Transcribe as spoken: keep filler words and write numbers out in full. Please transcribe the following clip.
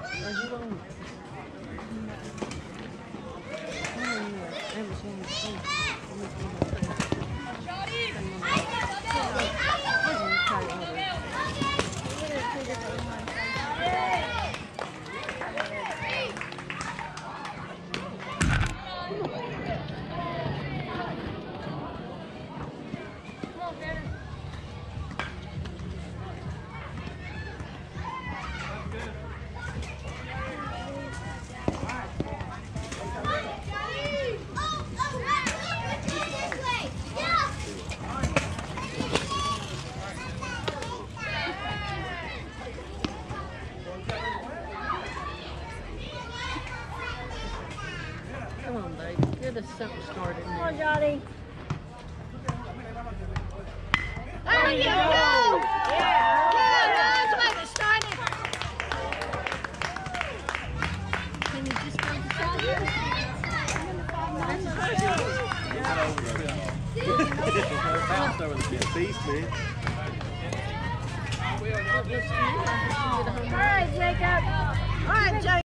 Come on, baby. Get us something started. Come on, Jahdi. There you go! Yeah! Good, let's make it started. Can you just go to Jahdi? All right, Jacob. All right, Jacob.